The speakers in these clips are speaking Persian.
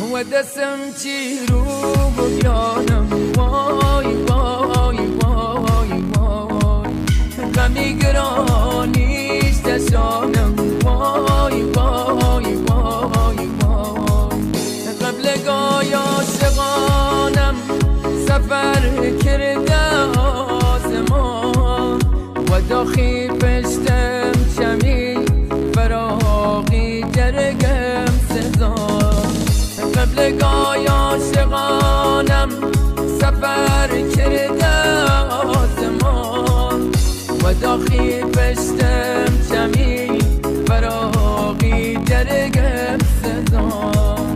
و دستم چی رو بگیانم وای وای وای وای غمی گرانیش دشانم وای وای وای وای قبل گای عاشقانم سفر کرده آسمان و داخی پشتم چمی فراغی جرگم سزا قبل گای عاشقانم سفر کرده آسمان و داخی پشتم چمی فراغی جرگم سزا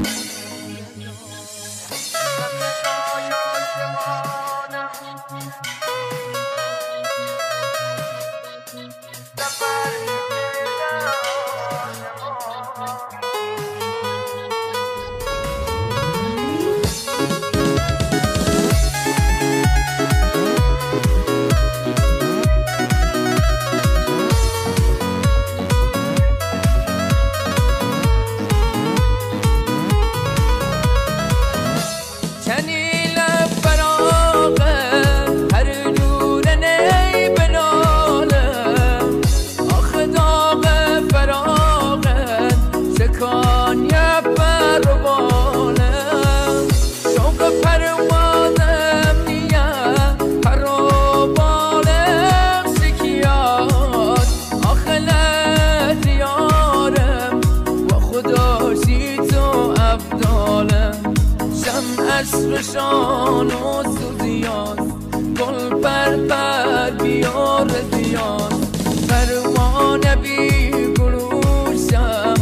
عشقشان و سوزیان گل پر بیار زیان پروانه بی گلوشم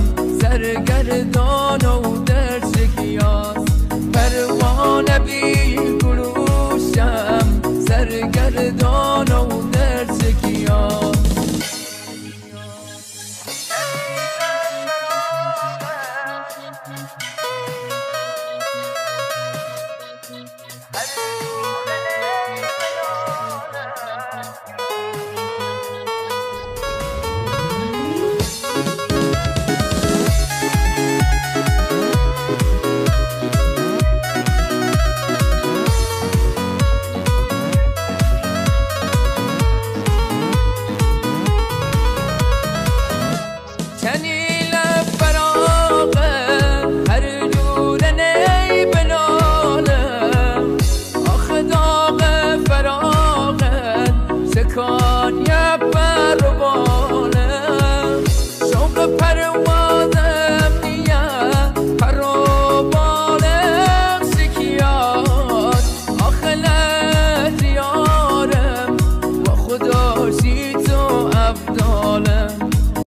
سرگردان و در شکیاس پروانه بی گلوشم سرگردان و در شکیاس I've done